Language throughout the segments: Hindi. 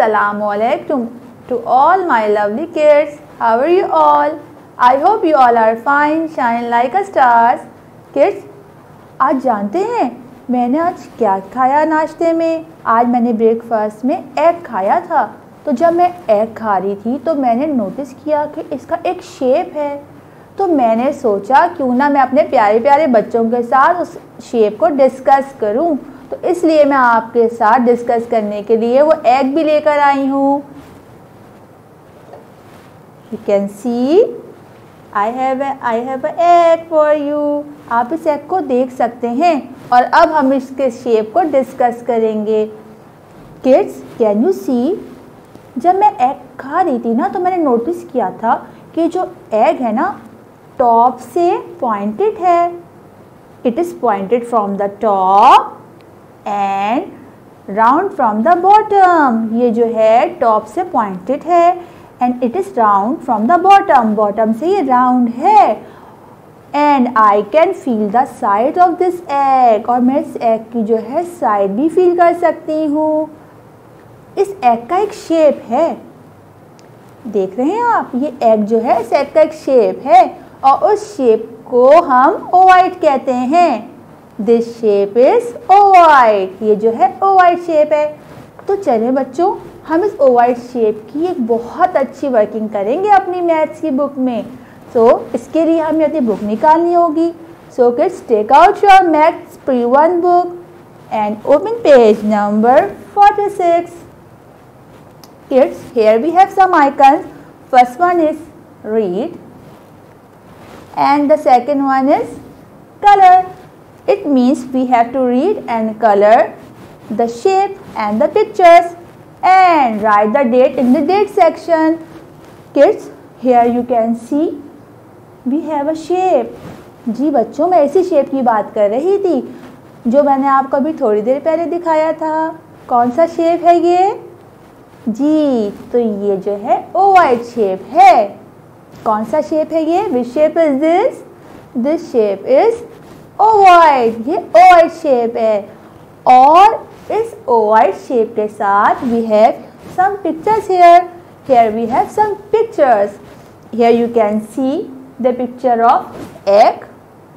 Assalamualaikum to all my lovely kids. How are you all? I hope you all are fine, shine like a stars. Kids, आज जानते हैं मैंने आज क्या खाया नाश्ते में? आज मैंने ब्रेकफास्ट में एग खाया था। तो जब मैं एग खा रही थी तो मैंने नोटिस किया कि इसका एक शेप है। तो मैंने सोचा क्यों ना मैं अपने प्यारे प्यारे बच्चों के साथ उस शेप को डिस्कस करूं। तो इसलिए मैं आपके साथ डिस्कस करने के लिए वो एग भी लेकर आई हूँ। You can see I have a egg for you. आप इस एग को देख सकते हैं और अब हम इसके शेप को डिस्कस करेंगे। Kids, can you see? जब मैं एग खा रही थी ना तो मैंने नोटिस किया था कि जो एग है ना टॉप से पॉइंटेड है। It is pointed from the top and round from the bottom. ये जो है टॉप से पॉइंटेड है and it is round from the bottom. Bottom से ये राउंड है and I can feel the side of this egg. और मैं इस एग की जो है साइड भी फील कर सकती हूँ। इस एग का एक शेप है, देख रहे हैं आप? ये एग जो है इस एग का एक शेप है और उस शेप को हम ओवाइड कहते हैं। This shape is ovoid. ये जो है ओवाइड शेप है। तो चलिए बच्चों, हम इस ओवाइड शेप की एक बहुत अच्छी वर्किंग करेंगे अपनी मैथ्स की बुक में। सो इसके लिए हमें अपनी बुक निकालनी होगी। So kids, take out your maths प्री-1 book and open page number 46. Kids, here we have some icons. First one is read and the second one is color. It means we have to read and color the shape and the pictures and write the date in the date section. Kids, here you can see we have a shape. जी बच्चों, मैं इसी शेप की बात कर रही थी जो मैंने आपको अभी थोड़ी देर पहले दिखाया था। कौन सा शेप है ये? जी, तो ये जो है ओवाइड शेप है। कौन सा शेप है ये? Which shape is this? This shape is ovoid. ये ओवाइड शेप है और इस ओवाइड शेप के साथ we have some pictures here. Here we have some pictures. Here you can see the picture of egg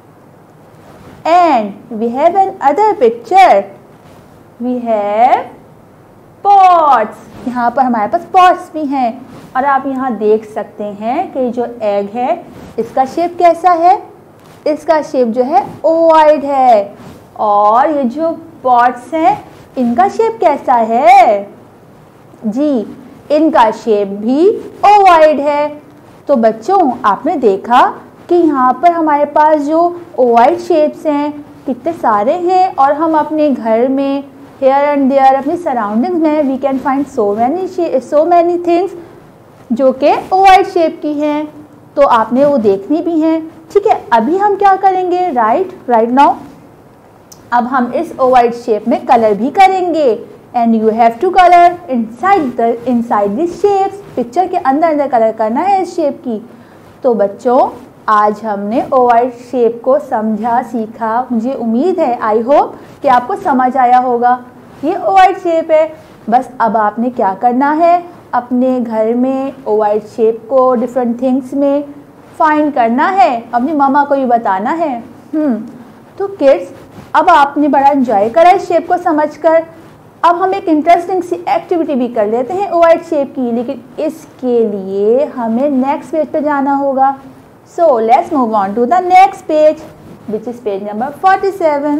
and we have an other picture. We have pots. यहाँ पर हमारे पास पॉट्स भी हैं और आप यहाँ देख सकते हैं कि जो एग है इसका शेप कैसा है? इसका शेप जो है ओवाइड है और ये जो पॉट्स हैं इनका शेप कैसा है? जी, इनका शेप भी ओवाइड है। तो बच्चों, आपने देखा कि यहाँ पर हमारे पास जो ओवाइड शेप्स हैं कितने सारे हैं और हम अपने घर में here and there अपनी सराउंडिंग्स में we can find so many things जो कि ओवाइड शेप की हैं। तो आपने वो देखनी भी हैं। ठीक है, अभी हम क्या करेंगे? राइट नाउ अब हम इस ओवाइड शेप में कलर भी करेंगे and you have to colour inside this shapes. Picture के अंदर अंदर कलर करना है इस शेप की। तो बच्चों, आज हमने ओवाइड शेप को समझा, सीखा। मुझे उम्मीद है, आई होप कि आपको समझ आया होगा। ये ओवाइड शेप है। बस अब आपने क्या करना है? अपने घर में ओवाइड शेप को डिफरेंट थिंग्स में फाइंड करना है, अपनी मम्मा को भी बताना है। तो किड्स, अब आपने बड़ा एंजॉय करा इस शेप को समझकर। अब हम एक इंटरेस्टिंग सी एक्टिविटी भी कर लेते हैं ओवाइड शेप की, लेकिन इसके लिए हमें नेक्स्ट पेज पे जाना होगा। So let's move on to the next page, which is page number 47.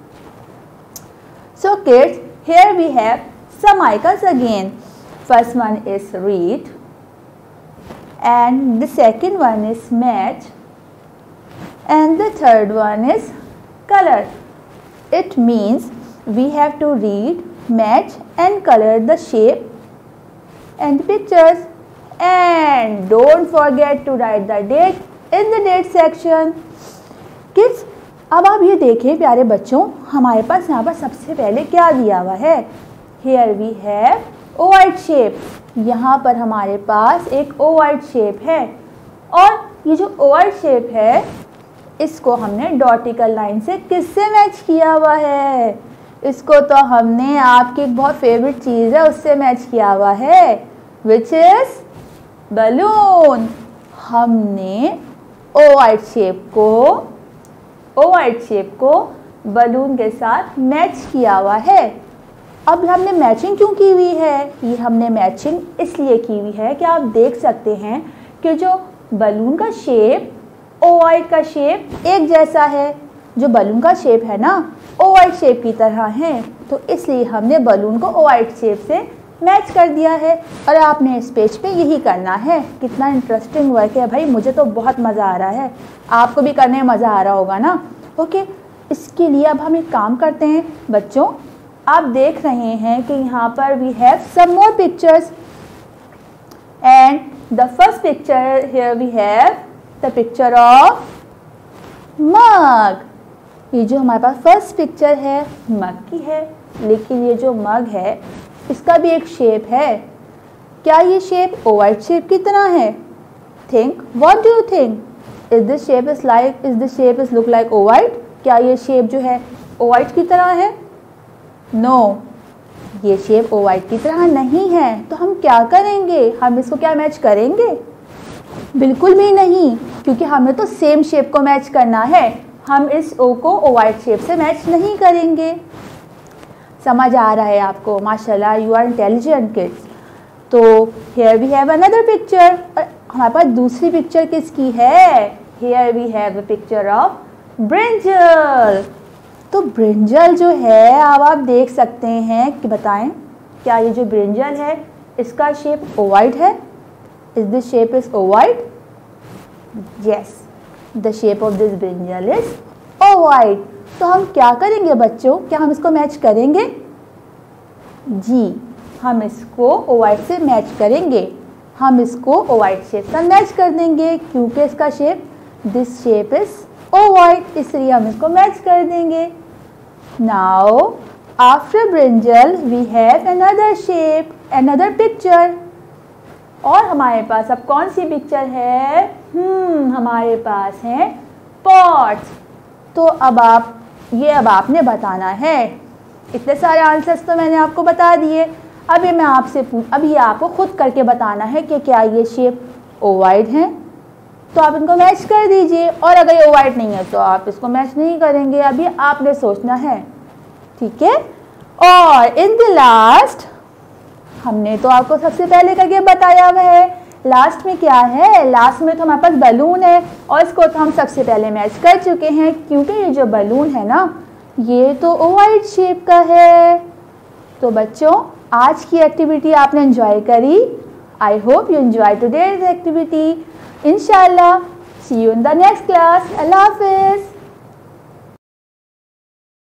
So kids, here we have some icons again. First one is read and the second one is match and the third one is color. It means we have to read, match and color the shape and pictures and don't forget to write the date in the date section. Kids, अब आप ये देखें प्यारे बच्चों, हमारे पास यहाँ पर सबसे पहले क्या दिया हुआ है? Here we have ovoid shape. यहाँ पर हमारे पास एक ओवाइड शेप है और ये जो ओवाइड शेप है इसको हमने डॉटिकल लाइन से किससे मैच किया हुआ है? इसको तो हमने आपकी एक बहुत फेवरेट चीज़ है उससे मैच किया हुआ है, विच इज़ बलून। हमने ओवल शेप को बलून के साथ मैच किया हुआ है। अब हमने मैचिंग क्यों की हुई है? ये हमने मैचिंग इसलिए की हुई है कि आप देख सकते हैं कि जो बलून का शेप ओवल का शेप एक जैसा है, जो बलून का शेप है ना ओवल शेप की तरह है, तो इसलिए हमने बलून को ओवल शेप से मैच कर दिया है। और आपने इस पेज पे यही करना है। कितना इंटरेस्टिंग वर्क है भाई, मुझे तो बहुत मज़ा आ रहा है, आपको भी करने में मज़ा आ रहा होगा ना। ओके, इसके लिए अब हम एक काम करते हैं बच्चों, आप देख रहे हैं कि यहाँ पर we have some more pictures and the first picture here we have the picture of mug. ये जो हमारे पास फर्स्ट पिक्चर है मग की है, लेकिन ये जो मग है इसका भी एक शेप है। क्या ये शेप ओवल शेप की तरह है? Think, what do you think? Is this shape is look like oval? क्या ये शेप जो है ओवल की तरह है? नो, ये शेप ओवल की तरह नहीं है। तो हम क्या करेंगे? हम इसको क्या मैच करेंगे? बिल्कुल भी नहीं, क्योंकि हमें तो सेम शेप को मैच करना है। हम इस ओ को ओवल शेप से मैच नहीं करेंगे। समझ आ रहा है आपको? माशाल्लाह, यू आर इंटेलिजेंट किड्स। तो here we have another picture. और हमारे पास दूसरी पिक्चर किसकी है? Here we have the picture of brinjal. तो ब्रिंजल जो है अब आप देख सकते हैं कि बताएं, क्या ये जो ब्रिंजल है इसका शेप ओवल है? Is this shape is oval? Yes, the shape of this brinjal is oval. तो हम क्या करेंगे बच्चों? क्या हम इसको मैच करेंगे? जी, हम इसको ओवल से मैच करेंगे। हम इसको ओवल शेप से मैच कर देंगे, क्योंकि इसका shape this shape is oval, इसलिए हम इसको मैच कर देंगे। Now after brinjal we have another shape, another picture. और हमारे पास अब कौन सी पिक्चर है? हमारे पास है पॉट्स। तो अब आपने बताना है। इतने सारे आंसर्स तो मैंने आपको बता दिए। अभी आपको खुद करके बताना है कि क्या ये शेप ओवल है, तो आप इनको मैच कर दीजिए। और अगर ये ओवल नहीं है तो आप इसको मैच नहीं करेंगे। अभी आपने सोचना है, ठीक है? और इन द लास्ट, हमने तो आपको सबसे पहले करके बताया हुआ है। लास्ट में क्या है? लास्ट में तो हमारे पास बलून है, और इसको तो हम सबसे पहले मैच कर चुके हैं, क्योंकि ये जो बलून है ना ये तो ओवल शेप का है। तो बच्चों, आज की एक्टिविटी आपने एंजॉय करी। I hope you enjoy today's activity. इंशाल्लाह see you in the next class. अल्लाह हाफिज़।